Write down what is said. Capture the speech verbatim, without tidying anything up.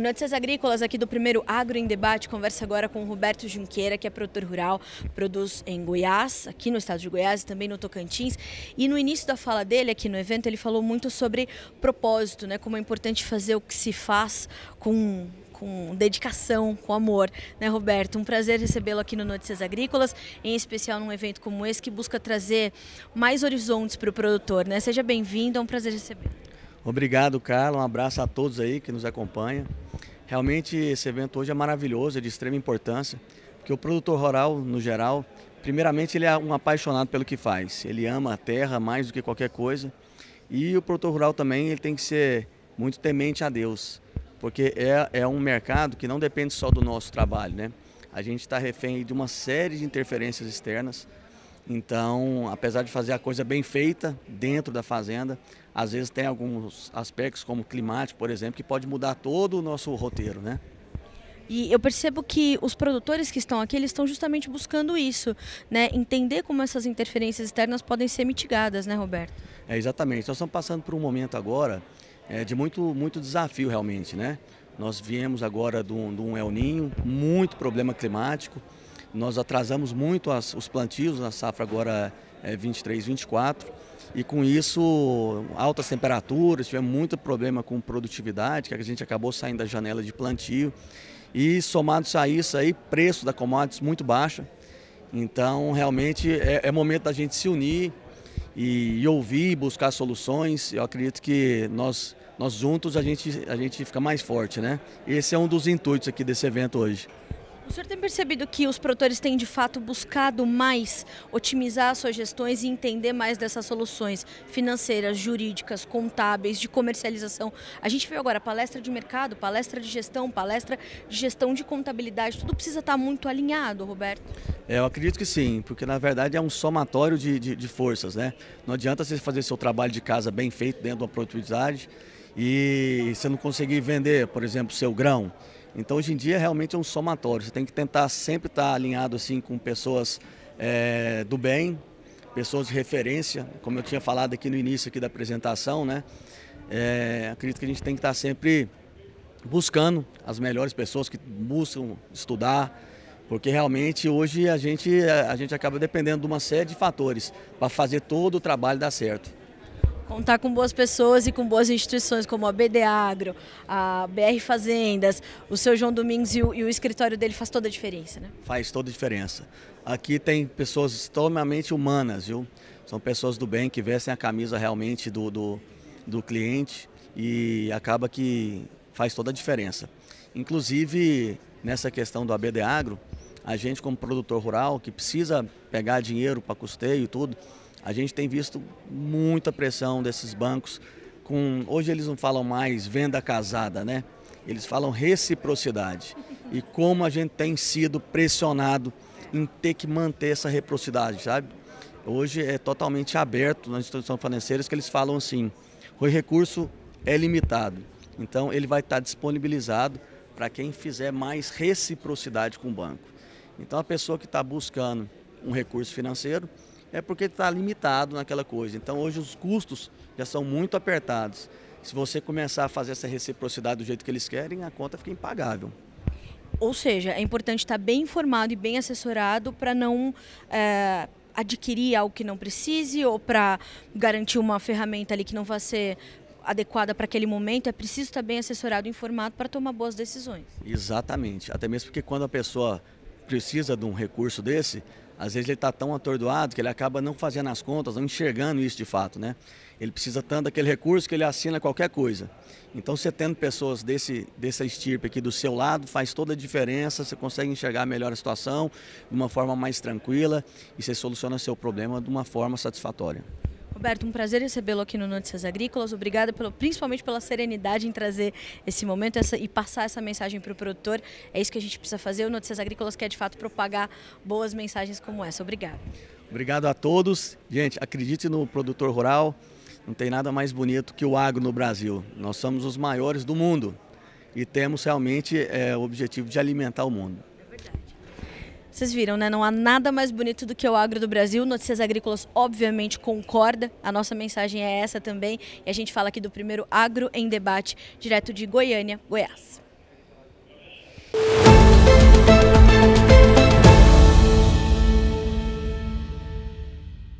Notícias Agrícolas aqui do primeiro Agro em Debate conversa agora com o Roberto Junqueira, que é produtor rural, produz em Goiás, aqui no estado de Goiás e também no Tocantins. E no início da fala dele aqui no evento, ele falou muito sobre propósito, né? Como é importante fazer o que se faz com... com dedicação, com amor, né, Roberto? Um prazer recebê-lo aqui no Notícias Agrícolas, em especial num evento como esse que busca trazer mais horizontes para o produtor, né? Seja bem-vindo, é um prazer recebê-lo. Obrigado, Carla, um abraço a todos aí que nos acompanham. Realmente esse evento hoje é maravilhoso, é de extrema importância, porque o produtor rural, no geral, primeiramente ele é um apaixonado pelo que faz, ele ama a terra mais do que qualquer coisa, e o produtor rural também ele tem que ser muito temente a Deus, porque é, é um mercado que não depende só do nosso trabalho, né? A gente está refém de uma série de interferências externas, então, apesar de fazer a coisa bem feita dentro da fazenda, às vezes tem alguns aspectos como climático, por exemplo, que pode mudar todo o nosso roteiro, né? E eu percebo que os produtores que estão aqui, eles estão justamente buscando isso, né? Entender como essas interferências externas podem ser mitigadas, né, Roberto? É, exatamente. Nós estamos passando por um momento agora é, de muito, muito desafio realmente, né? Nós viemos agora de um, de um El Niño, muito problema climático, nós atrasamos muito as, os plantios na safra agora é, vinte e três, vinte e quatro, e com isso altas temperaturas, tivemos muito problema com produtividade, que a gente acabou saindo da janela de plantio, e somado a isso aí, preço da commodities muito baixa. Então realmente é, é momento da gente se unir e, e ouvir, buscar soluções. Eu acredito que nós, nós juntos a gente, a gente fica mais forte, né? Esse é um dos intuitos aqui desse evento hoje. O senhor tem percebido que os produtores têm de fato buscado mais otimizar suas gestões e entender mais dessas soluções financeiras, jurídicas, contábeis, de comercialização? A gente viu agora palestra de mercado, palestra de gestão, palestra de gestão de contabilidade, tudo precisa estar muito alinhado, Roberto? É, eu acredito que sim, porque na verdade é um somatório de, de, de forças, né? Não adianta você fazer seu trabalho de casa bem feito dentro de uma produtividade e você não conseguir vender, por exemplo, seu grão. Então hoje em dia realmente é um somatório, você tem que tentar sempre estar alinhado assim com pessoas é, do bem, pessoas de referência, como eu tinha falado aqui no início aqui da apresentação, né? É, acredito que a gente tem que estar sempre buscando as melhores pessoas que buscam estudar, porque realmente hoje a gente, a gente acaba dependendo de uma série de fatores para fazer todo o trabalho dar certo. Contar com boas pessoas e com boas instituições como a B D Agro, a B R Fazendas, o seu João Domingos e o, e o escritório dele faz toda a diferença, né? Faz toda a diferença. Aqui tem pessoas extremamente humanas, viu? São pessoas do bem que vestem a camisa realmente do, do, do cliente e acaba que faz toda a diferença. Inclusive, nessa questão do A B D Agro, a gente como produtor rural que precisa pegar dinheiro para custeio e tudo, a gente tem visto muita pressão desses bancos. Com, hoje eles não falam mais venda casada, né? Eles falam reciprocidade. E como a gente tem sido pressionado em ter que manter essa reciprocidade, sabe? Hoje é totalmente aberto nas instituições financeiras que eles falam assim, o recurso é limitado. Então ele vai estar disponibilizado para quem fizer mais reciprocidade com o banco. Então a pessoa que está buscando um recurso financeiro, é porque está limitado naquela coisa. Então hoje os custos já são muito apertados. Se você começar a fazer essa reciprocidade do jeito que eles querem, a conta fica impagável. Ou seja, é importante estar bem informado e bem assessorado para não é, adquirir algo que não precise ou para garantir uma ferramenta ali que não vai ser adequada para aquele momento. É preciso estar bem assessorado e informado para tomar boas decisões. Exatamente. Até mesmo porque quando a pessoa precisa de um recurso desse, às vezes ele está tão atordoado que ele acaba não fazendo as contas, não enxergando isso de fato, né? Ele precisa tanto daquele recurso que ele assina qualquer coisa. Então você tendo pessoas desse, dessa estirpe aqui do seu lado, faz toda a diferença, você consegue enxergar melhor a situação de uma forma mais tranquila e você soluciona seu problema de uma forma satisfatória. Roberto, um prazer recebê-lo aqui no Notícias Agrícolas. Obrigada pelo, principalmente pela serenidade em trazer esse momento essa, e passar essa mensagem para o produtor. É isso que a gente precisa fazer. O Notícias Agrícolas quer de fato propagar boas mensagens como essa. Obrigada. Obrigado a todos. Gente, acredite no produtor rural. Não tem nada mais bonito que o agro no Brasil. Nós somos os maiores do mundo e temos realmente é, o objetivo de alimentar o mundo. Vocês viram, né? Não há nada mais bonito do que o agro do Brasil. Notícias Agrícolas, obviamente, concorda. A nossa mensagem é essa também. E a gente fala aqui do primeiro Agro em Debate, direto de Goiânia, Goiás.